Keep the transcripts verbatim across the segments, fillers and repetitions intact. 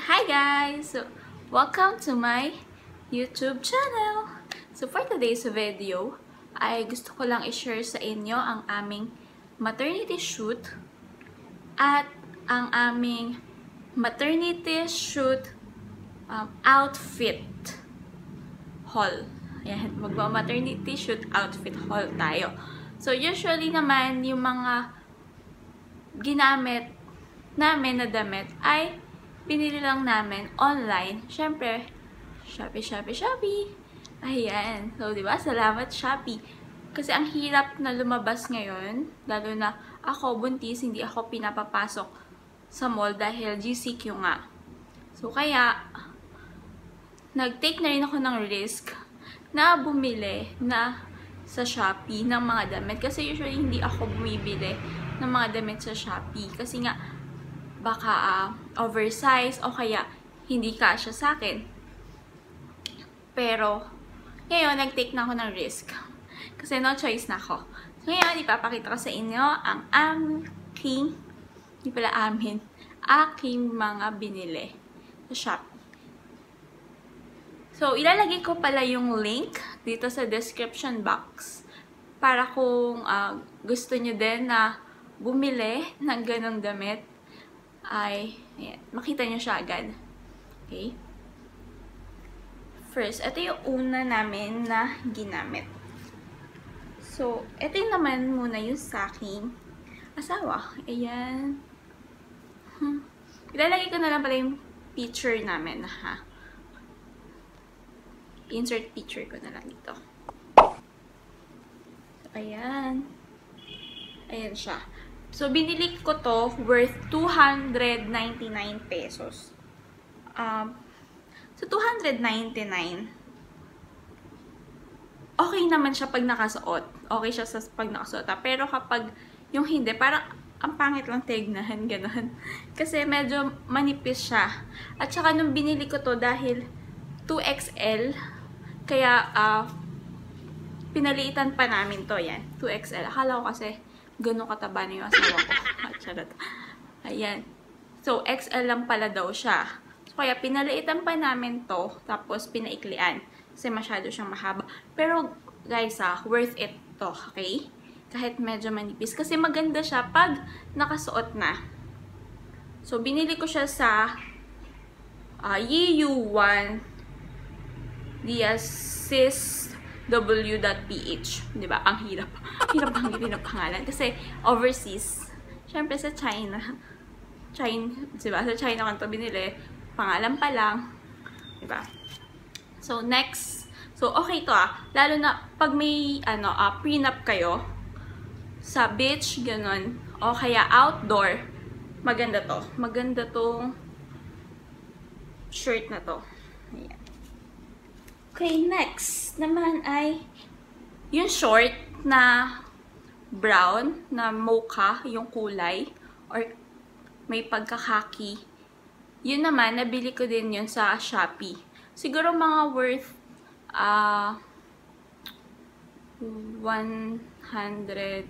Hi guys! So, welcome to my YouTube channel! So for today's video, ay gusto ko lang i-share sa inyo ang aming maternity shoot at ang aming maternity shoot um, outfit haul. Ayan, magma-maternity shoot outfit haul tayo. So usually naman, yung mga ginamit namin na damit ay binili lang namin online. Siyempre, Shopee, Shopee, Shopee. Ayan. So, diba? Salamat, Shopee. Kasi ang hirap na lumabas ngayon. Lalo na ako, buntis, hindi ako pinapapasok sa mall dahil G C Q nga. So, kaya, nag-take na rin ako ng risk na bumili na sa Shopee ng mga damit. Kasi usually, hindi ako bumibili ng mga damit sa Shopee. Kasi nga, baka uh, oversize o kaya hindi kasya sa akin. Pero, ngayon, nag-take na ako ng risk. Kasi no choice na ako. So, ngayon, ipapakita ko sa inyo ang aking, hindi pala amin, aking mga binili sa Shopee. So, ilalagay ko pala yung link dito sa description box para kung uh, gusto nyo din na bumili ng ganong damit, ay, ayan, makita nyo siya agad. Okay? First, ito yung una namin na ginamit. So, ito yung naman muna yung sa aking asawa. Ayan. Hmm. Ilalagay ko na lang pala yung picture namin, ha? Insert picture ko na lang dito. So, ayan. Ayan siya. So, binili ko to worth two hundred ninety-nine pesos. Um, so, two hundred ninety-nine. Okay naman siya pag nakasuot. Okay siya sa pag nakasuot. Pero kapag yung hindi, parang ang pangit lang tignan. Ganon. Kasi medyo manipis siya. At saka nung binili ko to dahil two X L, kaya uh, pinaliitan pa namin to. Yan. two X L. Akala ko kasi gano'ng kataba na yung asawa ko. Charot. Ayan. So, X L lang pala daw siya. So, kaya pinaliitan pa namin to, tapos pinaiklian. Kasi masyado siyang mahaba. Pero, guys ah, worth it to, okay? Kahit medyo manipis. Kasi maganda siya pag nakasuot na. So, binili ko siya sa uh, Y U one Diasis W dot P H. Diba? Ang hirap. Hirap banggitin ang pangalan. Kasi overseas. Siyempre sa China. China. Diba? Sa China kan to binili. Pangalan pa lang. Diba? So, next. So, okay to ah. Lalo na pag may ano, uh, prenup kayo sa beach, ganun. O kaya outdoor. Maganda to. Maganda tong shirt na to. Ayan. Okay, next naman ay yung short na brown, na mocha, yung kulay, or may pagkakaki. Yun naman, nabili ko din yun sa Shopee. Siguro mga worth uh, one hundred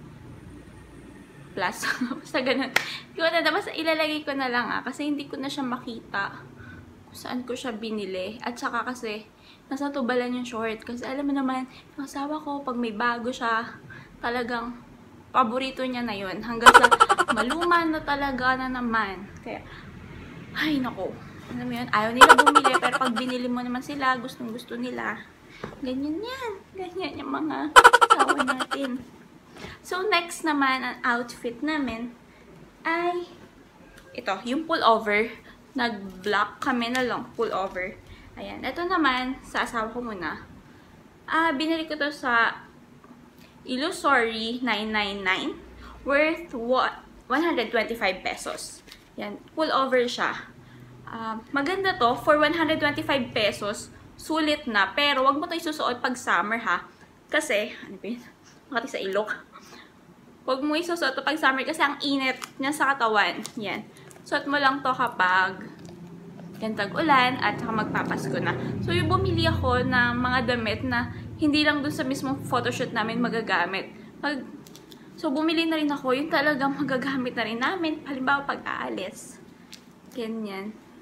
plus. Basta ganun. Hindi ko na, basta ilalagay ko na lang ah, kasi hindi ko na siya makita kung saan ko siya binili. At saka kasi, nasa tubalan yung short. Kasi alam mo naman, yung asawa ko, pag may bago siya, talagang paborito niya na yun. Hanggang sa maluman na talaga na naman. Kaya, ay nako. Alam mo yun, ayaw nila bumili. Pero pag binili mo naman sila, gustong gusto nila. Ganyan yan. Ganyan yung mga asawa natin. So, next naman, ang outfit namin ay ito, yung pullover. Nag-black kami na lang, pullover. Ayan. Ito naman, sa asawa ko muna. Ah, binili ko to sa Illusory nine ninety-nine. Worth one hundred twenty-five pesos. Ayan. Pullover siya. Uh, maganda to. For one hundred twenty-five pesos, sulit na. Pero, wag mo to isusuot pag summer ha. Kasi, ano ba yun? Makati sa ilok. Wag mo isusuot to pag summer kasi ang init niya sa katawan. Yan. Suot mo lang to kapag yan tag-ulan at saka magpapasko na. So, yung bumili ako ng mga damit na hindi lang dun sa mismong photoshoot namin magagamit. Mag so, bumili na rin ako yung talagang magagamit na rin namin. Halimbawa, pag aalis. Ganyan.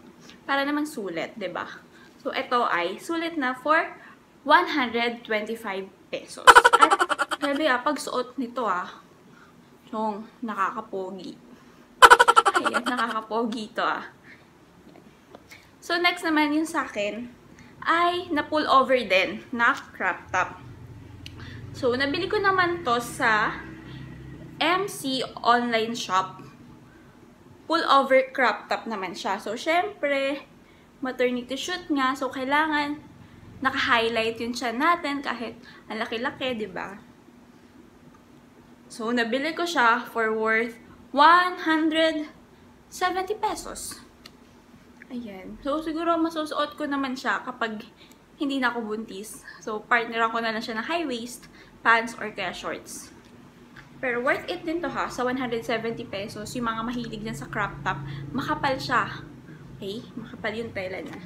para naman sulit, ba diba? So, ito ay sulit na for one hundred twenty-five pesos. At, grabe ah, pagsuot nito ah, yung nakakapogi. Ayan, nakakapogi to ah. So, next naman yung sa akin, ay na-pull over din na crop top. So, nabili ko naman to sa M C online shop. Pull over crop top naman siya. So, syempre, maternity shoot nga. So, kailangan naka-highlight yung tiyan natin kahit ang laki-laki, diba? So, nabili ko siya for worth one hundred seventy pesos. Ayan. So, siguro masusuot ko naman siya kapag hindi na ako buntis. So, partneran ko na lang siya ng high waist, pants, or kaya shorts. Pero worth it din to ha, sa one hundred seventy pesos. Yung mga mahilig dyan sa crop top, makapal siya. Okay? Makapal yung tela na.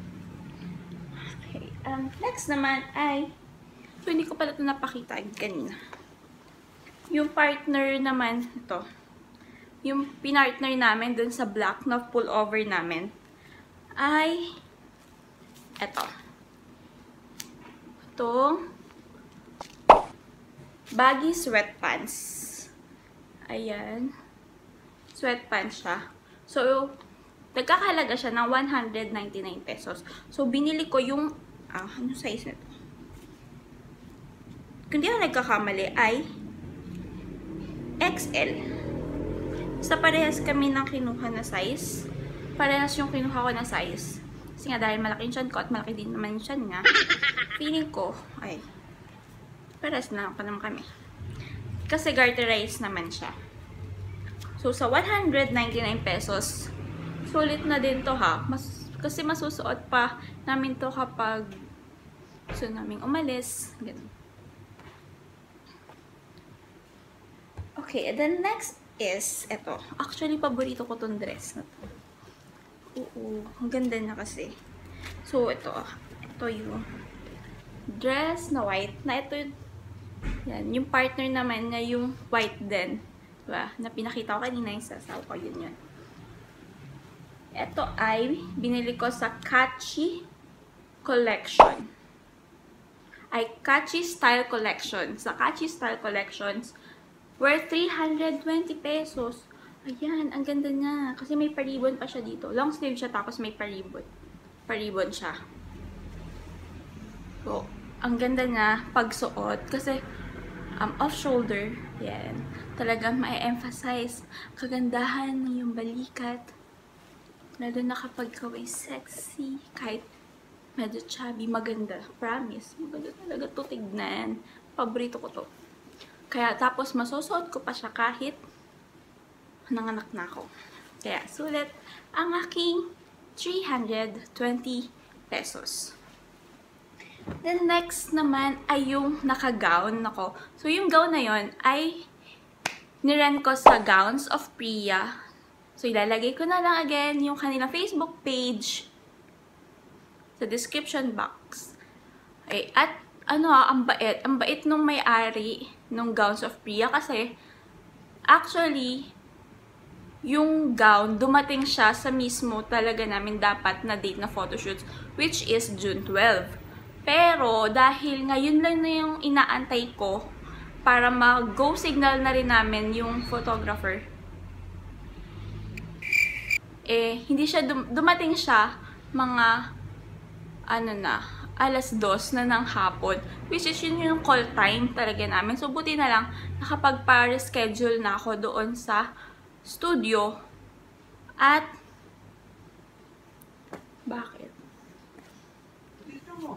Okay. Um, next naman ay, so hindi ko pala ito napakita kanina. Yung partner naman, ito. Yung pinartner namin dun sa black na pullover namin, ay eto. Itong baggy sweatpants. Ayan. Sweatpants siya. So, nagkakahalaga siya ng one hundred ninety-nine pesos. So, binili ko yung, ah, ano size nito? Kung di ako nagkakamali, ay X L. Sa parehas kami ng kinuha na size. Parehas yung kinuha ko na size. Kasi nga, dahil malaki yung tiyan ko at malaki din naman yung tiyan nga, feeling ko, ay, parehas na pa naman kami. Kasi garterized naman siya. So, sa one hundred ninety-nine pesos, sulit na din to ha. Mas, kasi masusuot pa namin to kapag gusto namin umalis. Ganun. Okay, and then next is, eto. Actually, paborito ko tong dress na to. Oo, ang ganda na kasi. So, ito. Ito yung dress na white. Na ito yung, yan, yung partner naman na yung white din. Diba? Na pinakita ko kanina yung sasaw ko. Yun yun. Ito ay binili ko sa Catchy Collection. Ay, Catchy Style Collection. Sa Catchy Style Collections, worth three hundred twenty pesos. Ayan, ang ganda niya. Kasi may paribon pa siya dito. Long sleeve siya, tapos may paribon. Paribon siya. So, ang ganda niya pagsuot. Kasi, um, off-shoulder. Yan. Talagang ma-emphasize kagandahan ng yung balikat. Lalo na kapag kaway sexy. Kahit medyo chubby, maganda. Promise. Maganda talaga to tignan. Paborito ko to. Kaya, tapos masusuot ko pa siya kahit nanganak na ako. Kaya, sulit ang aking three hundred twenty pesos. Then, next naman ay yung naka-gown ako. So, yung gown na yon ay niren ko sa Gowns of Priya. So, ilalagay ko na lang again yung kanilang Facebook page sa description box. Okay, at ano ah, ang bait. Ang bait nung may-ari nung Gowns of Priya kasi actually, yung gown, dumating siya sa mismo talaga namin dapat na date na photoshoots, which is June twelfth. Pero, dahil ngayon lang na yung inaantay ko para mag-go signal na rin namin yung photographer, eh, hindi siya, dum dumating siya mga, ano na, alas dos na ng hapon, which is yun yung call time talaga namin. So, buti na lang, nakapag-reschedule na ako doon sa studio. At bakit? Dito mo.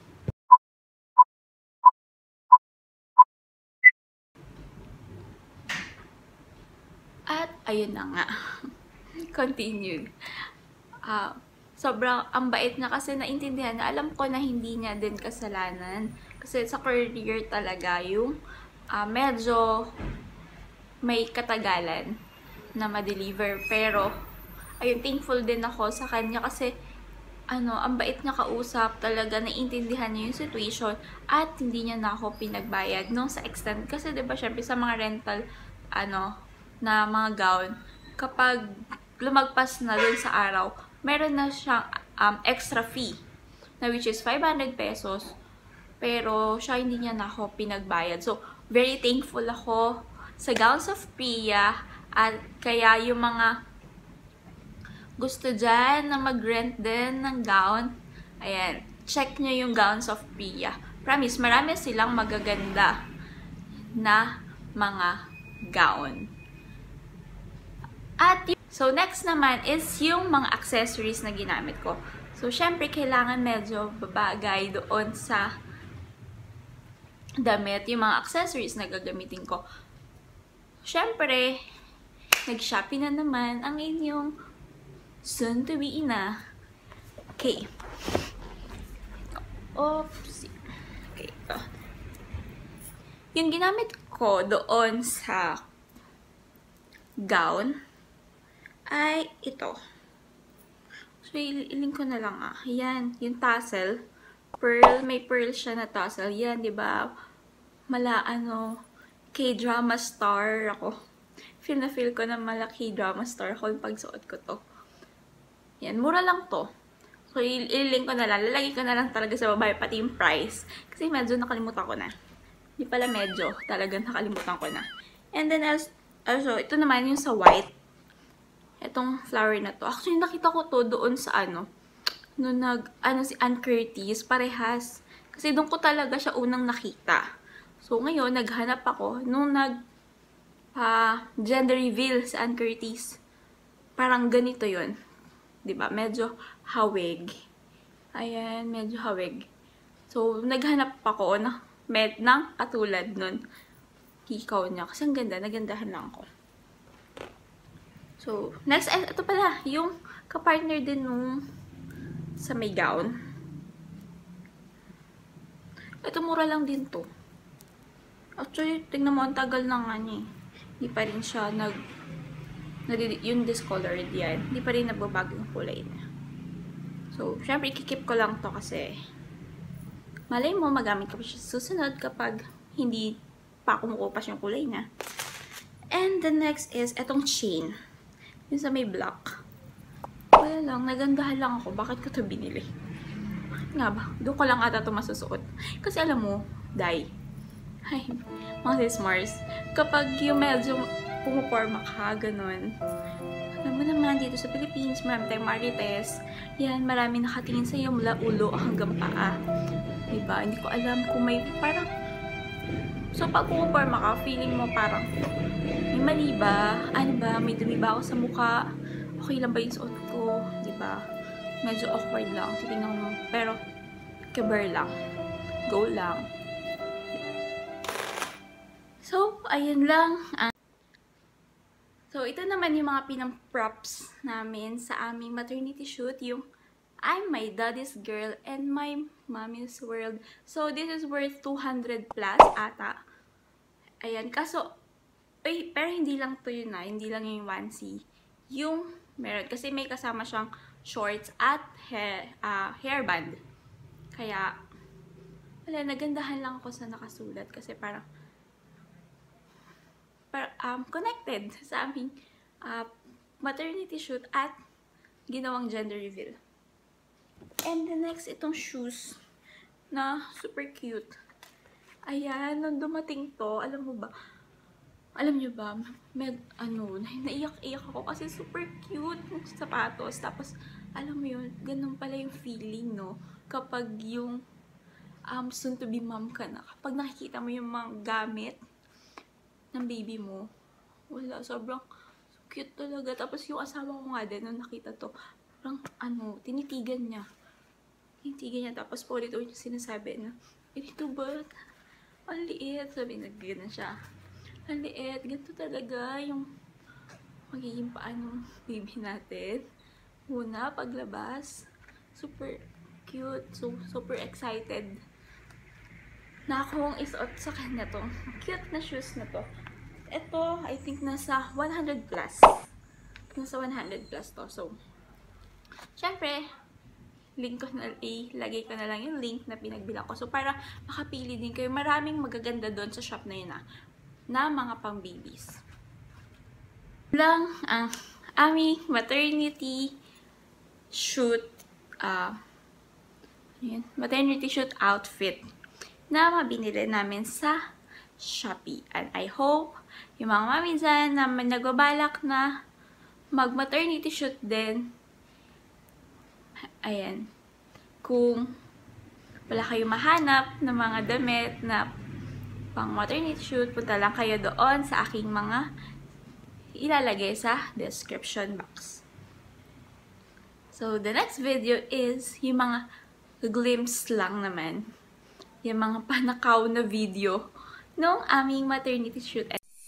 At ayun na nga. Continue. Uh, sobrang ang bait niya kasi naintindihan na alam ko na hindi niya din kasalanan. Kasi sa career talaga yung uh, medyo may katagalan na ma-deliver. Pero, ayun, thankful din ako sa kanya kasi, ano, ang bait niya kausap, talaga naiintindihan niya yung situation at hindi niya na ako pinagbayad nung sa extent. Kasi, diba, syempre, sa mga rental, ano, na mga gown, kapag lumagpas na dun sa araw, meron na siyang um, extra fee na which is five hundred pesos. Pero siya hindi niya na ako pinagbayad. So, very thankful ako sa Gowns of Pia. At kaya yung mga gusto dyan na mag-rent din ng gown, ayan, check nyo yung Gowns of Pia. Promise, marami silang magaganda na mga gown. At so, next naman is yung mga accessories na ginamit ko. So, syempre, kailangan medyo babagay doon sa damit, yung mga accessories na gagamitin ko. Syempre, nag-shopping na naman ang inyong soon-to-be ina. Okay. Oops. Okay, ito. Yung ginamit ko doon sa gown ay ito. So, ilink ko na lang ah. Yan, yung tassel. Pearl, may pearl siya na tassel. Yan, di ba? Mala, ano, K-drama star ako. Feel na feel ko na mala K-drama star ako yung pagsuot ko to. Yan, mura lang to. So, ililink ko na lang. Lalagay ko na lang talaga sa babae pati yung price. Kasi medyo nakalimutan ko na. Hindi pala medyo. Talagang nakalimutan ko na. And then, also, also, ito naman yung sa white. Itong flower na to. Actually, nakita ko to doon sa ano. Noong nag, ano si Ann Curtis. Parehas. Kasi doon ko talaga siya unang nakita. So, ngayon, naghanap ako. Nung nag, uh, gender reveal sa Ann Curtis. Parang ganito yun. Diba? Medyo hawig. Ayan, medyo hawig. So, naghanap ako na med ng katulad nun. Hikaw niya. Kasi ang ganda. Nagandahan lang ako. So, next, ito pala. Yung kapartner din nung sa may gown. Ito, mura lang din to. Actually, tingnan mo, ang tagal na nga niya. Hindi pa rin siya nag yung discolored yan. Hindi pa rin nagbabago yung kulay niya. So, syempre, ikikip ko lang to kasi malay mo, magamit ko pa siya susunod kapag hindi pa kumukupas yung kulay niya. And the next is etong chain. Yung sa may black. Wala lang, nagandahan lang ako. Bakit ko to binili? Bakit nga ba? Doon ko lang ata ito masusuot. Kasi alam mo, dye. Ay, mga sis Mars. Kapag yung medyo pumuporma ka, ganun. Alam mo naman, dito sa Philippines, marami tayong marites. Yan, marami nakatingin sa iyo mula ulo hanggang paa. Diba? Hindi ko alam kung may parang... So, pag pumuporma ka, feeling mo parang may mali ba? Ano ba? May dumi ba ako sa mukha? Okay lang ba yung suot ko? Diba? Medyo awkward lang. Titingnan mo. Pero, keber lang. Go lang. So, ayun lang. So, ito naman yung mga pinang-props namin sa aming maternity shoot. Yung I'm my daddy's girl and my mommy's world. So, this is worth two hundred plus ata. Ayan. Kaso, ay, pero hindi lang to yun na. Hindi lang yung onesie. Yung meron. Kasi may kasama siyang shorts at hair, uh, hairband. Kaya, wala, nagandahan lang ako sa nakasulat. Kasi parang, Um, connected sa aming uh, maternity shoot at ginawang gender reveal. And the next, itong shoes na super cute. Ayan, nung dumating to, alam mo ba, alam nyo ba, med, ano, naiyak-iyak ako kasi super cute yung sapatos. Tapos, alam mo yun, ganun pala yung feeling, no? Kapag yung um, soon to be mom ka na, kapag nakikita mo yung mga gamit ng baby mo, wala, sobrang cute talaga. Tapos yung asawa ko nga din, nung nakita to, parang, ano, tinitigan niya. Tinitigan niya, tapos po ulit ulit yung sinasabi na, ito ba? Ang liit. Sabi, nag-gana siya. Ang liit. Ganito talaga yung magiging paano baby natin. Una, paglabas, super cute. So, super excited na akong isuot sa kanya to. Cute na shoes na to. Ito, I think nasa one hundred plus. Nasa one hundred plus to. So, syempre, link ko na, ilagay ko na lang yung link na pinagbilang ko. So, para makapili din kayo. Maraming magaganda doon sa shop na yun na, na mga pang babies. Lang ang aming maternity shoot, uh, yun, maternity shoot outfit na mabinili namin sa Shopee. And I hope yung mga mami dyan na nagbabalak na mag-maternity shoot din, ayan, kung wala kayong mahanap ng mga damit na pang maternity shoot, punta lang kayo doon sa aking mga ilalagay sa description box. So, the next video is yung mga glimpse lang naman. Yung mga panakaw na video nung aming maternity shoot.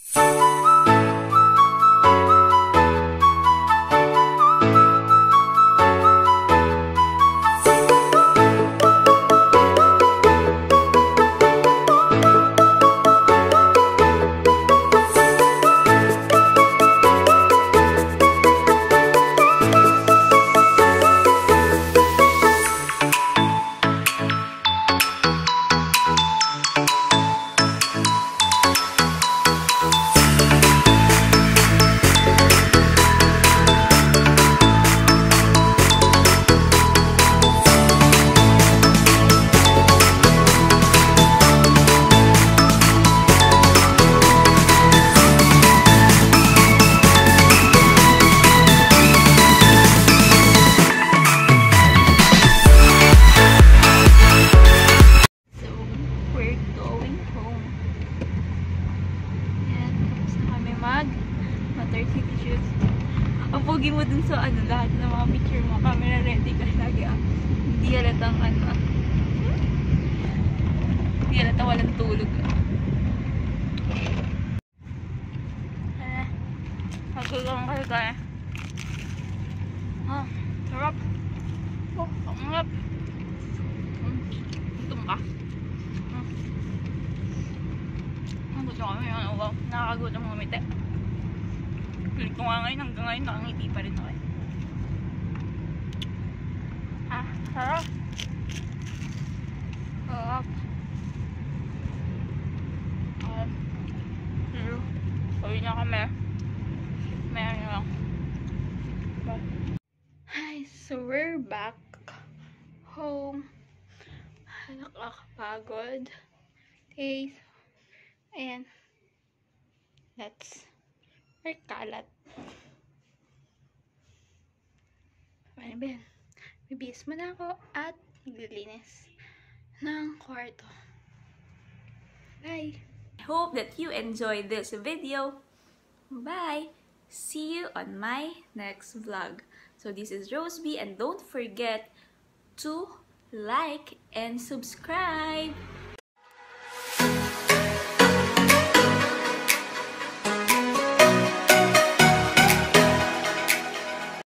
Maternity shoot. Ang pogi mo dun sa ano, lahat ng mga picture mo. Camera ready ka lagi ah. Hindi halatang ano ah. Hindi halatang walang tulog ah. Eh, magulong kayo tayo. Ah, sarap. Oh, sarap. Hmm, gutom ka. Hmm. Ang gusto kami yung ano, wow. Nakakagutom ng umite. Pilit ko nga ngayon, hanggang ngayon nakangiti pa rin ako eh. Ah, sarap. Sarap. Ah, pero, sabi niya kami. Meron nyo lang. Hi, so we're back home. Nakakapagod. Okay. Ayan. Let's or kalat. Ano ba yan? Bibihis mo na ako at maglilinis ng kwarto. Bye! I hope that you enjoyed this video. Bye! See you on my next vlog. So this is Roseby, and don't forget to like and subscribe.